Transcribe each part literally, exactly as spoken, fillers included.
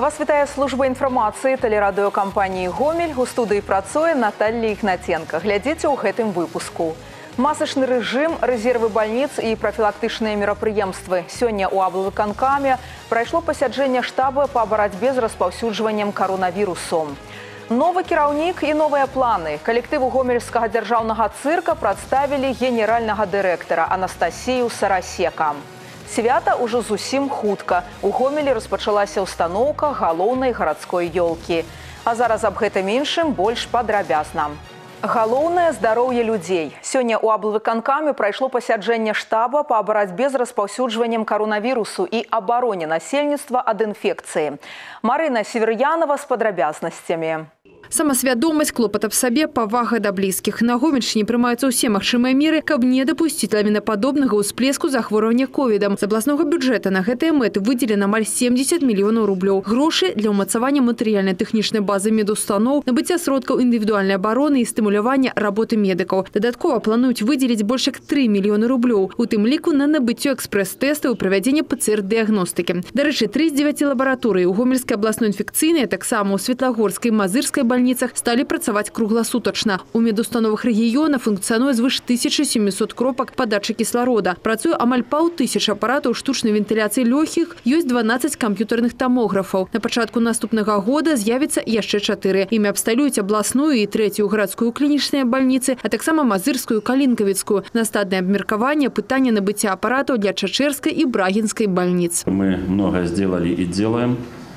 Вас вітае служба інфармацыі тэлерадыёкампаніі «Гомель». У студыі працуе Наталья Ігнатенко. Глядзіце ў гэтым выпуску. Масачны рэжым, рэзервы бальніц і прафілактычныя мерапрыемствы. Сёння ў аблвыканкаме прайшло пасяджэнне штаба па барацьбе з распаўсюджваннем каронавірусом. Новы кіраўнік і новыя планы. Калектыву гомельскага дзяржаўнага цырка прадставілі генеральнага дырэктара Анастасію Сарасека. Свята ўжо зусім хутка. У Гомелі распачалася ўстаноўка галоўнай гарадской ёлкі. А зараз аб гэтым іншым больш падрабязна. Галоўнае здароўе людзей. Сёння ў аблвыканкаме прайшло пасяджэнне штаба па барацьбе з распаўсюджваннем каронавірусу і абароне насельніцтва ад інфекцыі. Марына Север'янова з падрабязнасцямі. Самасвядомасць, клопат аб сабе, павага да блізкіх. На Гомельшчыне прымаюцца ўсе магчымыя меры, каб не дапусціць лавінападобнага ўсплеску захворвання ковідам. З абласнога бюджэта на гэтыя мэты выдзелена амаль семдзесят мільёнаў рублёў. Грошы для ўмацавання матэрыяльна-тэхнічнай базы медустаноў, набыцця сродкаў індывідуальнай абароны і стымулявання работы медыкаў. Дадаткова плануюць выдзеліць больш як тры мільёны рублёў, у тым ліку на набыццё экспрэс-тэстаў і правядзенне пэ цэ эр-дыягностыкі. Дарэчы, тры з дзевяці лабараторый у Гомельскай абласной інфекцыйнай, таксама ў Светлагорскай, Мазырскай бальніцах сталі працаваць кругласутачна. У медустановах рэгіёна функцыянуе звыш тысячы сямісот кропак падачы кісларода. Працуе амаль паўтысяч апаратаў штучнай вентыляцыі лёгкіх, ёсць дванаццаць камп'ютарных тамографаў. На пачатку наступнага года з'явіцца яшчэ чатыры. Імі абсталююць абласную і трэцюю гарадскую клінічныя бальніцы, а таксама Мазырскую, Калінкавіцкую. На стадыі абмеркавання пытання набыцця апаратаў для Чачэрскай і Брагінскай бальніц. Мы многое сделали и делаем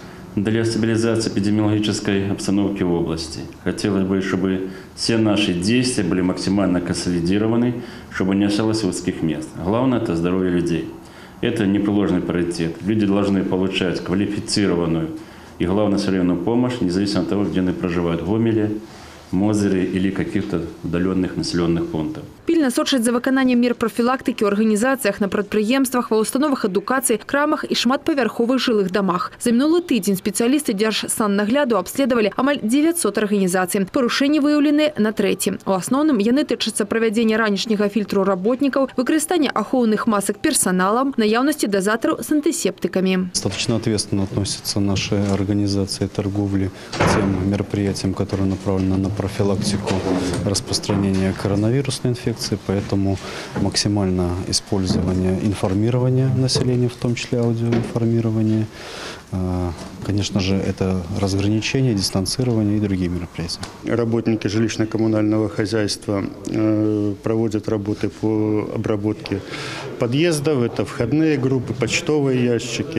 для стабилизации эпидемиологической обстановки в области. Хотелось бы, чтобы все наши действия были максимально консолидированы, чтобы не осталось узких мест. Главное – это здоровье людей. Это непреложный приоритет. Люди должны получать квалифицированную и, главное, современную помощь, независимо от того, где они проживают – в Гомеле, Мозырі или каких-то удаленных населенных пунктов. Пільна сочаць за выкананнем мер прафілактыкі ў арганізацыях, на прадпрыемствах, ва установах адукацыі, крамах і шматпавярховых жылых дамах. За мінулы тыдзень спецыялісты Дзяржсаннагляду абследавалі амаль дзевяцьсот арганізацый. Парушэнні выяўлены на трэці. У асноўным яны тычацца правядзення ранішняга фільтру работнікаў, выкарыстання ахоўных масак персоналам, наяўнасці дозатораў с антисептиками. Достаточно ответственно относятся наши организации торговли к тем мероприятиям, которые направлены на профилактику распространения коронавирусной инфекции, поэтому максимально использование информирования населения, в том числе аудиоинформирования. Конечно же, это разграничение, дистанцирование и другие мероприятия. Работники жилищно-коммунального хозяйства проводят работы по обработке подъездов. Это входные группы, почтовые ящики.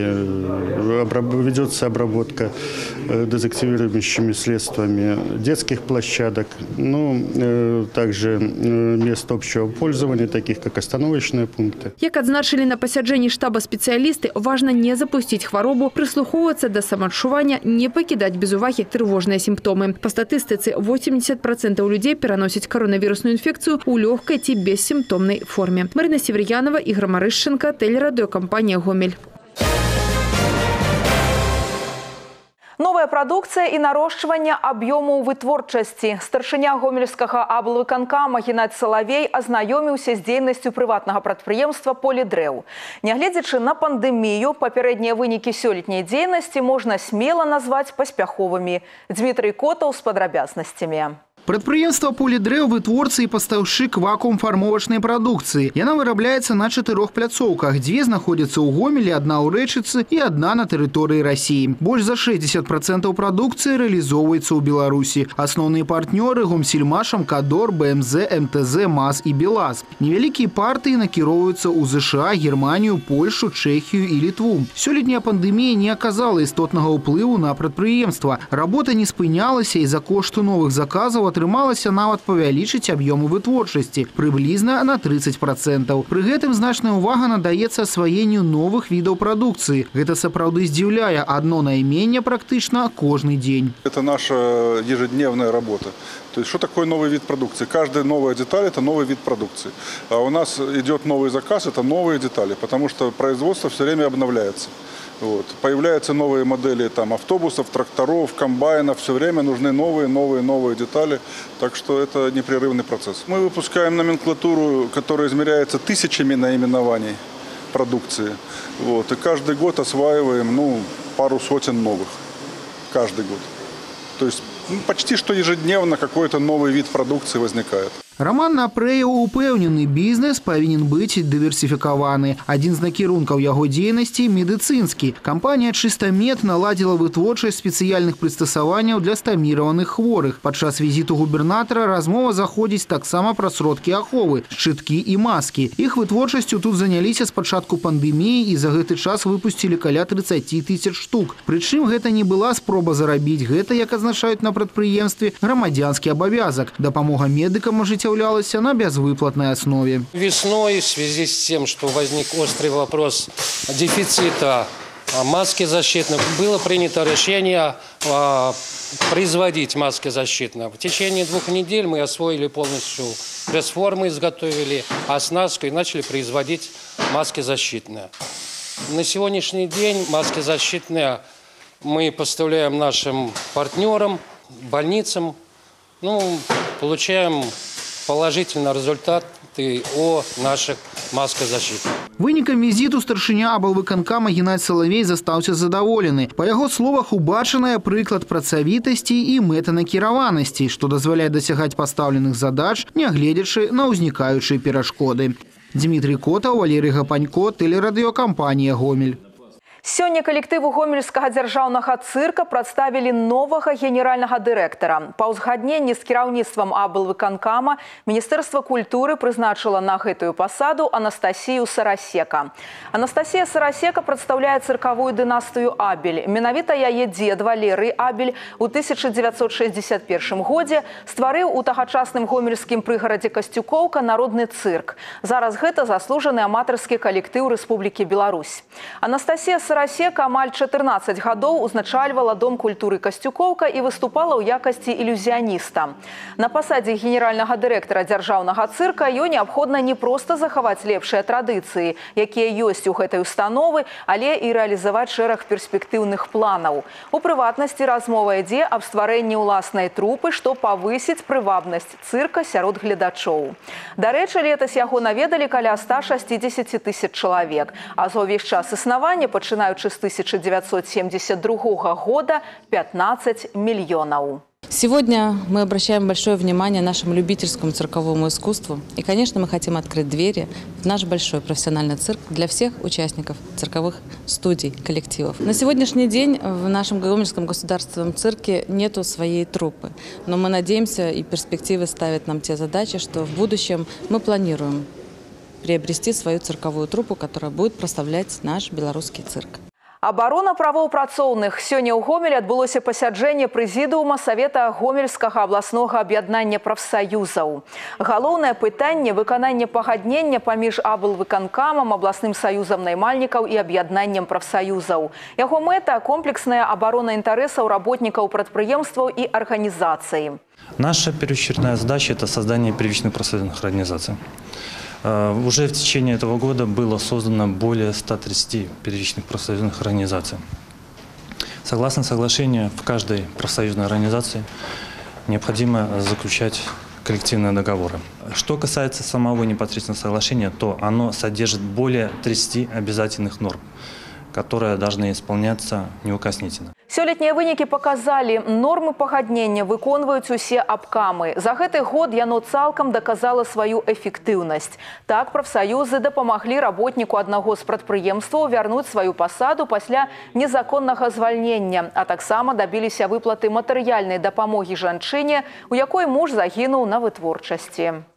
Ведется обработка дезактивирующими средствами детских площадок. Ну, также мест общего пользования, таких как остановочные пункты. Як адзначылі на пасяджэнні штаба спецыялісты, важна не запусціць хваробу, прыслухоўвацца да самаадчування, не пакідаць без увагі трывожныя сімптомы. Па статыстыцы, восемьдесят процентов людзей пераносяць коронавірусную інфекцыю ў лёгкай ці бессімптомнай форме. Марына Север'янова, Ігор Марышченко, тэлерадыёкампанія «Гомель». Новая прадукцыя і нарошчванне аб'ёму вытворчасці. Старшыня гомельскага аблвыканкама Геннадзь Салавей азнаёміўся з дзейнасцю прыватнага прадпрыемства «Полідрэў». Нягледзячы на пандэмію, папярэднія вынікі сёлетняй дзейнасці можна смела назваць паспяховымі. Дмітрый Котаў з падрабязнасцямі. Прадпрыемства «Полідрэў» вытворцы і пастаўшчык вакуум-фармовачнай прадукцыі. Яна вырабляецца на чатырох пляцоўках. Дзве знаходзяцца ў Гомелі, адна ў Рэчыцы і адна на тэрыторыі Расіі. Больш за шэсцьдзесят процентаў прадукцыі рэалізоўваецца ў Беларусі. Асноўныя партнёры – Гомсельмаш, Амкадор, бэ эм зэ, эм тэ зэ, МАЗ і БелАЗ. Невялікія партыі накіроўваюцца ў ЗША, Германію, Польшу, Чэхію і Літву. Сёлетняя пандэмія не аказала істотнага ўплыву на прадпрыемства. Работа не спынялася і за кошту новых заказаў атрымалася нават павялічыць аб'ёмы вытворчасці прыблізна на тридцать процентов. Пры гэтым значная ўвага надаецца асваенню новых відаў прадукцыі. Гэта сапраўды здзіўляе, адно найменне практычна кожны дзень. Это наша ежедневная работа. То есть, что такое новый вид продукции? Каждая новая деталь – это новый вид продукции. А у нас идет новый заказ – это новые детали, потому что производство все время обновляется. Вот. Появляются новые модели там, автобусов, тракторов, комбайнов. Все время нужны новые, новые, новые детали. Так что это непрерывный процесс. Мы выпускаем номенклатуру, которая измеряется тысячами наименований продукции. Вот. И каждый год осваиваем ну, пару сотен новых. каждый год. То есть ну, почти что ежедневно какой-то новый вид продукции возникает. Роман Напрэев упэўнены, бізнес павінен быць дыверсіфікаваны. Адзін з накірункаў яго дзейнасці – медыцынскі. Кампанія «Чыстамед» наладзіла вытворчасць спецыяльных прыстасаванняў для стаміраваных хворых. Падчас візіту губернатара размова заходзіць таксама пра сродкі аховы, шчыткі і маскі. Іх вытворчасцю тут заняліся з пачатку пандэміі і за гэты час выпусцілі каля трыццаці тысяч штук. Прычым гэта не была спроба зарабіць, гэта, як азначаюць на прадпрыемстве, грамадзянскі абавязак. Дапамога медыкам ажыццяўлялася на безвыплатной основе. Весной, в связи с тем, что возник острый вопрос дефицита маски защитных, было принято решение производить маски защитные. В течение двух недель мы освоили полностью пресс-формы, изготовили оснастку и начали производить маски защитные. На сегодняшний день маски защитные мы поставляем нашим партнерам, больницам, ну, получаем положительный результат о наших масках защиты. Вынікам візіту старшыня аблвыканкама Геннадзь Салавей застаўся задаволены. Па яго словах, убачаная прыклад працавітасці і мэтанакіраванасці, што дазваляе дасягаць пастаўленых задач, нягледзячы на ўзнікаючыя перашкоды. Дмітрий Котаў, Валерий Гапанько, тэлерадыёкампанія «Гомель». Сёння калектыву гомельскага дзяржаўнага цырка прадставілі новага генеральнага дырэктара. Па ўзгадненні з кіраўніцтвам аблвыканкама Міністэрства культуры прызначыла на гэтую пасаду Анастасію Сарасека. Анастасія Сарасека прадстаўляе цыркавую дынастыю Абель. Менавіта яе дзед Валерый Абель у тысяча дзевяцьсот шэсцьдзясят першым годзе стварыў у тагачасным гомельскім прыгарадзе Касцюкоўка народны цырк. Зараз гэта заслужаны аматарскі калектыў Рэспублікі Беларусь. Анастасія Сарасека амаль чатырнаццаць гадоў узначальвала Дом культуры Касцюкоўка і выступала ў якасці ілюзіяніста. На пасадзе генеральнага дырэктара дзяржаўнага цырка ёй неабходна не проста захаваць лепшыя традыцыі, якія ёсць у гэтай установы, але і рэалізаваць шэраг перспектыўных планаў. У прыватнасці размова ідзе аб стварэнні ўласнай трупы, што павысіць прывабнасць цырка сярод гледачоў. Дарэчы, летась яго наведалі каля ста шасцідзесяці тысяч чалавек, а за ўвесь час існавання, пачынаючы с тысяча девятьсот семьдесят другого года, пятнадцать миллионов. Сегодня мы обращаем большое внимание нашему любительскому цирковому искусству. И, конечно, мы хотим открыть двери в наш большой профессиональный цирк для всех участников цирковых студий, коллективов. На сегодняшний день в нашем Гомельском государственном цирке нету своей труппы. Но мы надеемся, и перспективы ставят нам те задачи, что в будущем мы планируем приобрести свою цирковую труппу, которая будет прославлять наш белорусский цирк. Абарона правоў працоўных. Сёння ў Гомелі адбылося пасяджэнне прэзідыума Савета Гомельскага абласнога аб'яднання прафсаюзаў. Галоўнае пытанне – выкананне пагаднення паміж аблвыканкамам, абласным саюзам наймальнікаў і аб'яднаннем прафсаюзаў. Яго мэта – комплексная абарона інтарэсаў работнікаў прадпрыемстваў і арганізацый. Наша первоочередная задача – это создание первичных профсоюзных организаций. Уже в течение этого года было создано более ста тридцати первичных профсоюзных организаций. Согласно соглашению, в каждой профсоюзной организации необходимо заключать коллективные договоры. Что касается самого непосредственного соглашения, то оно содержит более тридцати обязательных норм, которые должны исполняться неукоснительно. Сёлетнія вынікі паказалі, нормы пагаднення выконваюць усе абкамы. За гэты год яно цалкам даказала сваю эфектыўнасць. Так, прафсаюзы дапамаглі работніку аднаго з прадпрыемстваў вярнуць сваю пасаду пасля незаконнага звальнення, а таксама дабіліся выплаты матэрыяльнай дапамогі жанчыне, у якой муж загінуў на вытворчасці.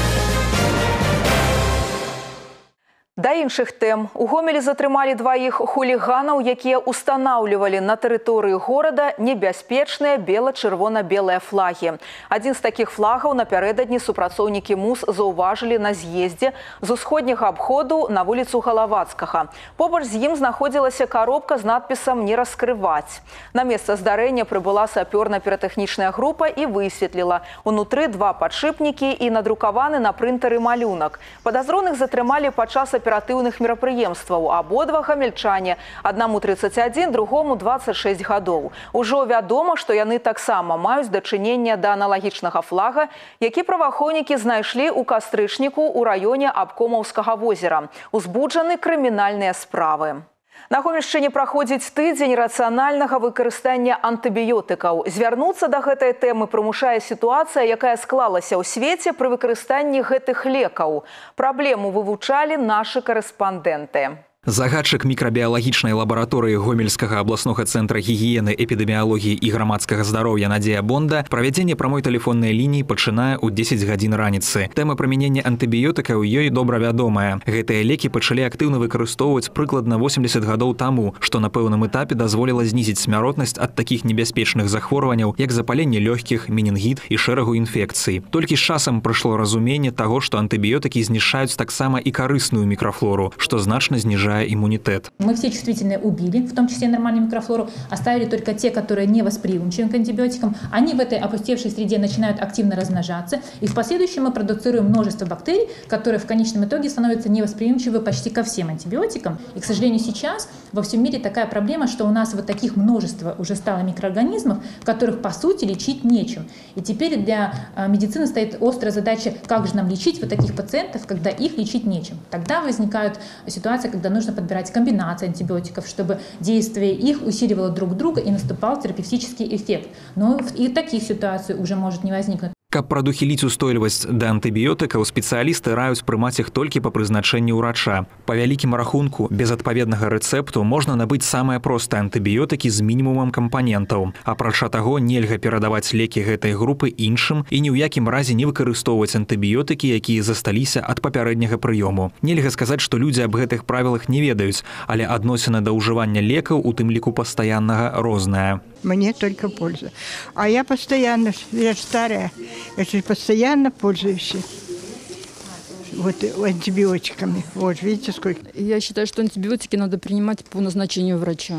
Да іншых тэм. У Гомелі затрымалі дваіх хуліганаў, якія устанаўлівалі на тэрыторыі горада небяспечныя бела-чырвона-белыя флагі. Адзін з такіх флагаў напярэдадні супрацоўнікі МУС заўважылі на з'ездзе з усходняга абходу на вуліцу Галавацкага. Побач з ім знаходзілася коробка з надпісам «Не раскрываць». На месца здарэння прыбыла сапёрна-піратэхнічная група і высветліла. Унутры два падшипнікі і надрукаваны на прынтары малюнак. Падазроных затрымалі падчас аператыўных мерапрыемстваў. Абодва гамельчане, аднаму трыццаць адзін, другому дваццаць шэсць гадоў. Ужо вядома, што яны таксама маюць дачыненне да аналагічнага флага, які праваахоўнікі знайшлі ў кастрычніку ў раёне Абкомаўскага возера. Узбуджаны крымінальныя справы. На Гомельшчыне праходзіць тыдзень рацыянальнага выкарыстання антыбіётыкаў. Звярнуцца да гэтай тэмы прымушае сітуацыя, якая склалася ў свеце пры выкарыстанні гэтых лекаў. Праблему вывучалі нашы карэспандэнты. Загадчык мікрабіялагічнай лабараторыі Гомельскага абласнога цэнтра гігіены, эпідэміялогіі і грамадскага здароўя Надзея Бонда правядзенне прамой тэлефоннай лініі пачынае ў дзесяць гадзін раніцы. Тэма прымянення антыбіётыкаў ёй добра вядомая. Гэтыя лекі пачалі актыўна выкарыстоўваць прыкладна восемьдесят гадоў таму, што на пэўным этапе дазволіла знізіць смяротнасць ад такіх небяспечных захворванняў, як запаленне лёгкіх, менінгіт і шэрагу інфекцый. Толькі з часам прыйшло разуменне таго, што антыбіётыкі знішчаюць таксама і карысную мікрафлору, што значна зніжае иммунитет. Мы все чувствительные убили, в том числе нормальную микрофлору, оставили только те, которые не восприимчивы к антибиотикам. Они в этой опустевшей среде начинают активно размножаться, и в последующем мы продуцируем множество бактерий, которые в конечном итоге становятся невосприимчивы почти ко всем антибиотикам. И, к сожалению, сейчас во всем мире такая проблема, что у нас вот таких множество уже стало микроорганизмов, которых по сути лечить нечем. И теперь для медицины стоит острая задача, как же нам лечить вот таких пациентов, когда их лечить нечем. Тогда возникают ситуации, когда нужно Нужно подбирать комбинации антибиотиков, чтобы действие их усиливало друг друга и наступал терапевтический эффект. Но и таких ситуаций уже может не возникнуть. Каб прадухіліць устойлівасць да антыбіётыкаў, спецыялісты раюць прымаць іх толькі па прызначэнні ўрача. Па вялікім рахунку, без адпаведнага рэцэпту можна набыць самыя простыя антыбіётыкі з мінімумам кампанентаў. Апрача таго, нельга перадаваць лекі гэтай групы іншым і ні ў якім разе не выкарыстоўваць антыбіётыкі, якія засталіся ад папярэдняга прыёму. Нельга сказаць, што людзі аб гэтых правілах не ведаюць, але адносіна да ўжывання лекаў, у тым ліку пастаяннага, розная. Мне только польза. А я постоянно, я старая, я же постоянно пользуюсь вот антибиотиками. Вот, видите, сколько. Я считаю, что антибиотики надо принимать по назначению врача.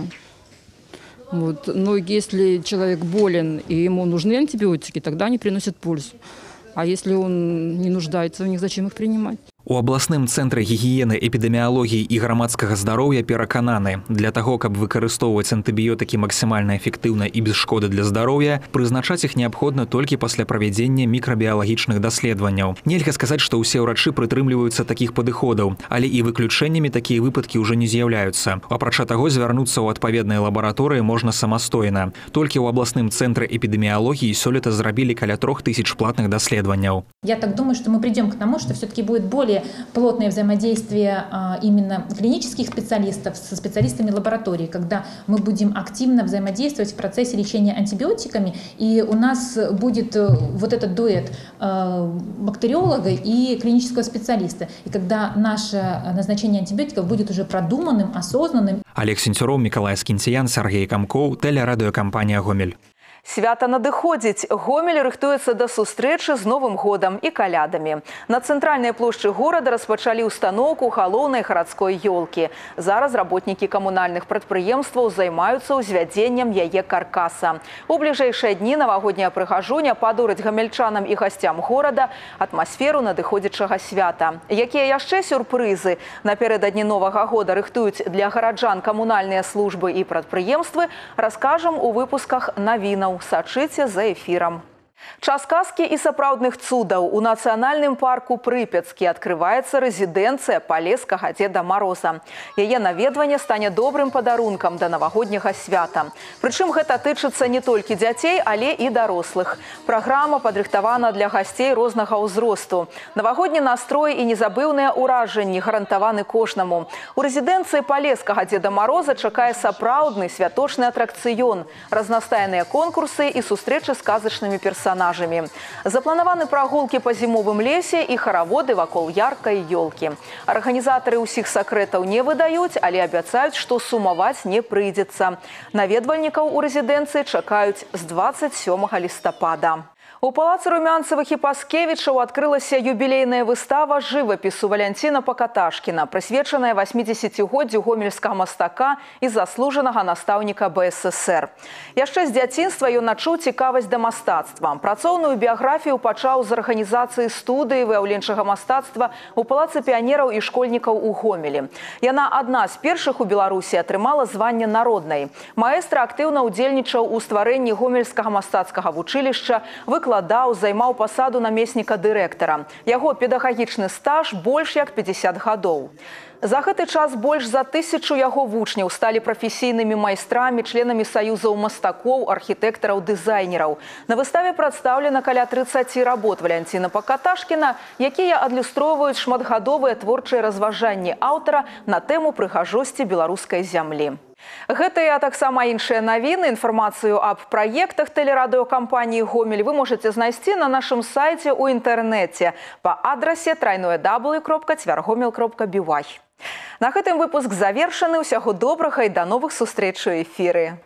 Вот. Но если человек болен и ему нужны антибиотики, тогда они приносят пользу. А если он не нуждается в них, зачем их принимать? У абласным цэнтры гігіены, эпідэміялогіі і грамадскага здароўя перакананы, для таго, каб выкарыстоўваць антыбіётыкі максімальна эфектыўна і без шкоды для здароўя, прызначаць іх неабходна толькі пасля правядзення мікрабіялагічных даследаванняў. Нельга сказаць, што ўсе ўрачы прытрымліваюцца такіх падыходаў, але і выключэннямі такія выпадкі ўжо не з'яўляюцца. Апрача таго, звярнуцца ў адпаведнай лабараторыі можна самастойна. Толькі ў абласным цэнтры эпідэміялогіі сёлета зрабілі каля трох тысяч платных даследаванняў. Я так думаю, что мы придем к тому, что все-таки будет более плотное взаимодействие а, именно клинических специалистов со специалистами лаборатории, когда мы будем активно взаимодействовать в процессе лечения антибиотиками, и у нас будет вот этот дуэт а, бактериолога и клинического специалиста, и когда наше назначение антибиотиков будет уже продуманным, осознанным. Олег Сенцюроў, Миколай Скінцяян, Сергей Камкоў, тэлерадыёкампанія «Гомель». Свята надыходзіць. Гомель рыхтуецца да сустрэчы з Новым годам і калядамі. На цэнтральнай плошчы горада распачалі ўстаноўку галоўнай гарадской ёлкі. Зараз работнікі камунальных прадпрыемстваў займаюцца ўзвядзеннем яе каркаса. У бліжэйшыя дні навагодняя прыгажуня падурыць гамельчанам і гасцям горада атмасферу надыходзячага свята. Якія яшчэ сюрпрызы напярэдадні Новага года рыхтуюць для гараджан камунальныя службы і прадпрыемствы, раскажам у выпусках навінаў. Сачыце за эфірам. Час казкі і сапраўдных цудаў. У нацыянальным парку Прыпяцкі адкрываецца рэзідэнцыя палескага Дзеда Мароза. Яе наведванне стане добрым падарункам да навагодняга свята. Прычым гэта тычыцца не толькі дзяцей, але і дарослых. Праграма падрыхтавана для гасцей рознага ўзросту. Навагодні настрой і незабыўныя ўражанні гарантаваны кожнаму. У рэзідэнцыі палескага Дзеда Мароза чакае сапраўдны святочны атракцыён, разнастайныя конкурсы і сустрэчы з казачнымі персанажамі. Запланаваны прагулкі па зімовым лесе і хараводы вакол яркай ёлкі. Арганізатары ўсіх сакрэтаў не выдаюць, але абяцаюць, што сумаваць не прыйдзецца. Наведвальнікаў у рэзідэнцыі чакаюць з дваццаць сёмага лістапада. У палацы Румянцевых і Паскевічаў адкрылася юбілейная выстава жывапісу Валянціна Пакаташкіна, прысвечаная васьмідзесяцігоддзю гомельскага мастака і заслужанага настаўніка бэ эс эсэр. Яшчэ з дзяцінства ён адчуў цікавасць да мастацтва. Працоўную біяграфію пачаў з арганізацыі студыі выяўленчага мастацтва у палацы піянераў і школьнікаў у Гомелі. Яна адна з першых у Беларусі атрымала званне народнай. Маэстра актыўна ўдзельнічаў у стварэнні гомельскага мастацкага вучылішча, выканаў выкладаў, займаў пасаду намесніка дырэктара. Яго педагагічны стаж больш як пятьдесят гадоў. За гэты час больш за тысячу яго вучняў сталі прафесійнымі майстрамі, членамі саюзаў мастакоў, архітэктараў, дызайнераў. На выставе прадстаўлена каля трыццаці работ Валянціна Пакаташкіна, якія адлюстроўваюць шматгадовыя творчыя разважанні аўтара на тэму прыгажосці беларускай зямлі. Гэтыя, а таксама іншыя навіны, інфармацыю аб праектах тэлерадыёкампаніі «Гомель» вы можаце знайсці на нашым сайце ў інтэрнэце па адрасе трайное дабл ю кропка цвяргомель кропка би вай. На гэтым выпуск завершаны. Усяго добрага і да новых сустрэч у эфіры.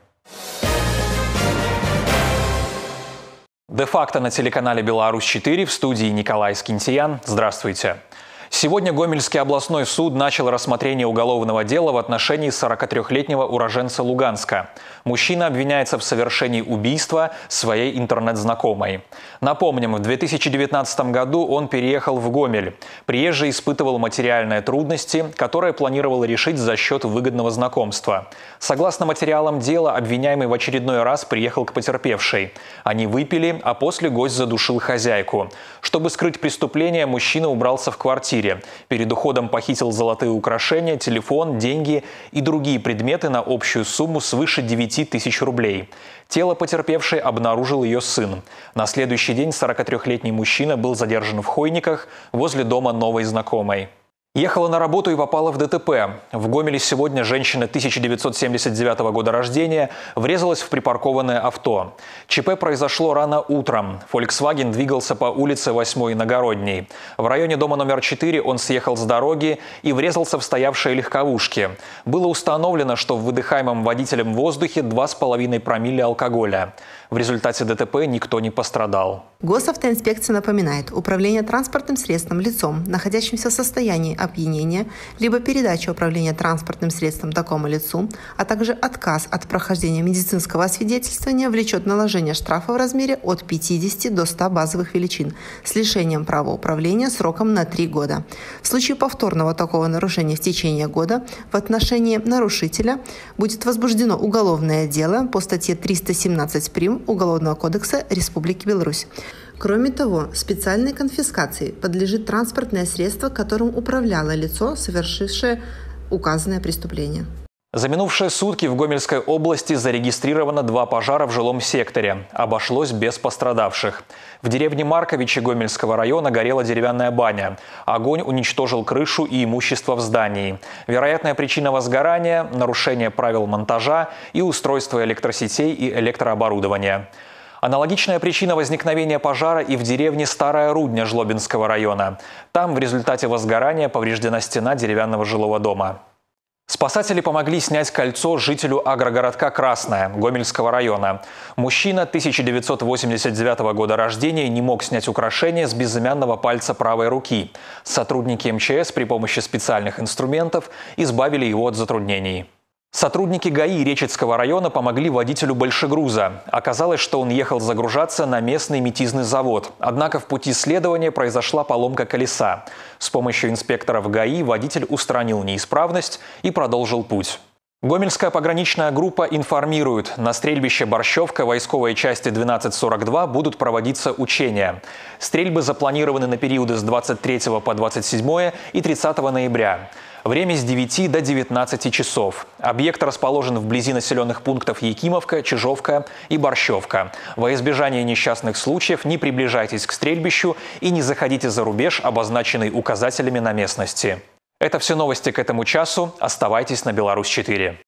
Де-факто на телеканале «Беларусь четыре», в студии Николай Скинтиян. Здравствуйте. Сегодня Гомельский областной суд начал рассмотрение уголовного дела в отношении сорокатрёхлетнего уроженца Луганска. Мужчина обвиняется в совершении убийства своей интернет-знакомой. Напомним, в две тысячи девятнадцатом году он переехал в Гомель. Приезжий испытывал материальные трудности, которые планировал решить за счет выгодного знакомства. Согласно материалам дела, обвиняемый в очередной раз приехал к потерпевшей. Они выпили, а после гость задушил хозяйку. Чтобы скрыть преступление, мужчина убрался в квартиру. Перед уходом похитил золотые украшения, телефон, деньги и другие предметы на общую сумму свыше девяти тысяч рублей. Тело потерпевшей обнаружил ее сын. На следующий день сорокатрёхлетний мужчина был задержан в Хойниках возле дома новой знакомой. Ехала на работу и попала в ДТП. В Гомеле сегодня женщина тысяча девятьсот семьдесят девятого года рождения врезалась в припаркованное авто. ЧП произошло рано утром. Volkswagen двигался по улице восьмой Иногородней. В районе дома номер четыре он съехал с дороги и врезался в стоявшие легковушки. Было установлено, что в выдыхаемом водителем воздухе два с половиной промилле алкоголя. В результате ДТП никто не пострадал. Госавтоинспекция напоминает, управление транспортным средством лицом, находящимся в состоянии опьянения, либо передача управления транспортным средством такому лицу, а также отказ от прохождения медицинского освидетельствования влечет наложение штрафа в размере от пятидесяти до ста базовых величин с лишением права управления сроком на три года. В случае повторного такого нарушения в течение года в отношении нарушителя будет возбуждено уголовное дело по статье триста семнадцать прим. Уголовного кодекса Республики Беларусь. Кроме того, специальной конфискации подлежит транспортное средство, которым управляло лицо, совершившее указанное преступление. За минувшие сутки в Гомельской области зарегистрировано два пожара в жилом секторе. Обошлось без пострадавших. В деревне Марковичи Гомельского района горела деревянная баня. Огонь уничтожил крышу и имущество в здании. Вероятная причина возгорания – нарушение правил монтажа и устройства электросетей и электрооборудования. Аналогичная причина возникновения пожара и в деревне Старая Рудня Жлобинского района. Там в результате возгорания повреждена стена деревянного жилого дома. Спасатели помогли снять кольцо жителю агрогородка Красное Гомельского района. Мужчина тысяча девятьсот восемьдесят девятого года рождения не мог снять украшение с безымянного пальца правой руки. Сотрудники МЧС при помощи специальных инструментов избавили его от затруднений. Сотрудники ГАИ Речицкого района помогли водителю большегруза. Оказалось, что он ехал загружаться на местный метизный завод. Однако в пути следования произошла поломка колеса. С помощью инспекторов ГАИ водитель устранил неисправность и продолжил путь. Гомельская пограничная группа информирует, на стрельбище Борщевка войсковой части двенадцать сорок два будут проводиться учения. Стрельбы запланированы на периоды с двадцать третьего по двадцать седьмое и тридцатого ноября. Время с девяти до девятнадцати часов. Объект расположен вблизи населенных пунктов Якимовка, Чижовка и Борщевка. Во избежание несчастных случаев не приближайтесь к стрельбищу и не заходите за рубеж, обозначенный указателями на местности. Это все новости к этому часу. Оставайтесь на Беларусь четыре.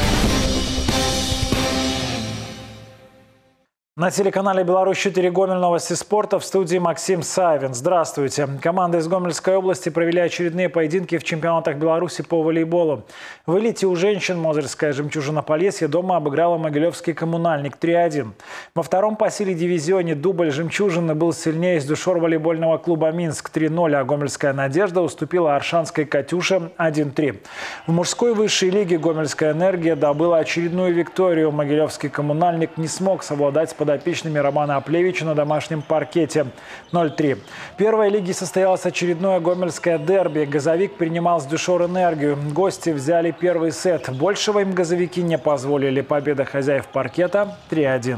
На телеканале «Беларусь четыре» Гомель, новости спорта, в студии Максим Савин. Здравствуйте. Команды из Гомельской области провели очередные поединки в чемпионатах Беларуси по волейболу. В элите у женщин Мозырская «Жемчужина Полесья» дома обыграла Могилевский «Коммунальник» три один. Во втором по силе дивизионе дубль «Жемчужины» был сильнее из душор волейбольного клуба «Минск» три ноль, а Гомельская «Надежда» уступила Аршанской «Катюше» один три. В мужской высшей лиге Гомельская «Энергия» добыла очередную викторию. Могилевский «Коммунальник» не смог совладать с подопечными Романа Аплевича на домашнем паркете ноль три. В первой лиге состоялось очередное гомельское дерби. «Газовик» принимал с душор «Энергию». Гости взяли первый сет. Большего им газовики не позволили. Победа хозяев паркета три один.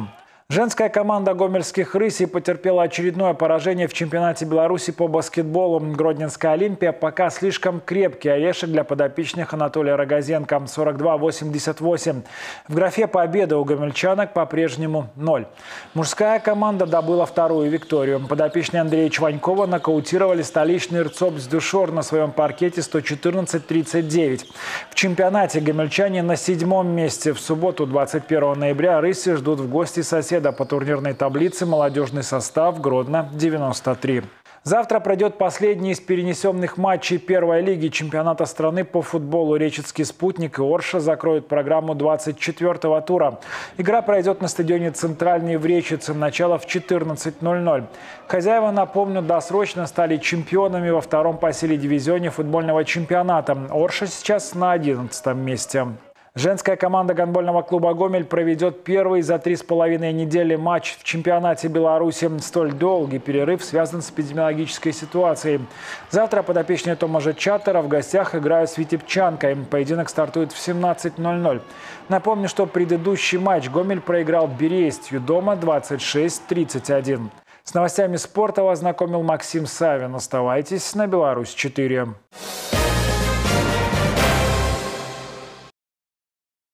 Женская команда гомельских «Рысей» потерпела очередное поражение в чемпионате Беларуси по баскетболу. Гродненская «Олимпия» пока слишком крепкий орешек для подопечных Анатолия Рогозенко – сорок два восемьдесят восемь. В графе победы у гомельчанок по-прежнему ноль. Мужская команда добыла вторую викторию. Подопечные Андрея Чванькова нокаутировали столичный РЦОП Дюшор на своем паркете сто четырнадцать тридцать девять. В чемпионате гомельчане на седьмом месте. В субботу, двадцать первого ноября, «Рыси» ждут в гости соседа по турнирной таблице молодежный состав Гродно девяносто три. Завтра пройдет последний из перенесенных матчей первой лиги чемпионата страны по футболу. Речицкий «Спутник» и «Орша» закроют программу двадцать четвёртого тура. Игра пройдет на стадионе «Центральный» в Речице. Начало в четырнадцать ноль ноль. Хозяева, напомню, досрочно стали чемпионами во втором по силе дивизионе футбольного чемпионата. «Орша» сейчас на одиннадцатом месте. Женская команда гандбольного клуба «Гомель» проведет первый за три с половиной недели матч в чемпионате Беларуси. Столь долгий перерыв связан с эпидемиологической ситуацией. Завтра подопечные Томажа Чаттера в гостях играют с Витебчанкой. Поединок стартует в семнадцать ноль ноль. Напомню, что предыдущий матч «Гомель» проиграл Берестью дома двадцать шесть тридцать один. С новостями спорта вас знакомил Максим Савин. Оставайтесь на Беларусь четыре.